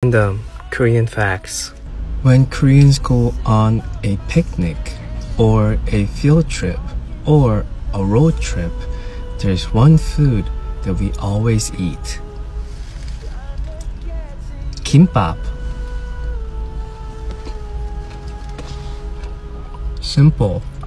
Random Korean facts. When Koreans go on a picnic or a field trip or a road trip, there's one food that we always eat. Kimbap. Simple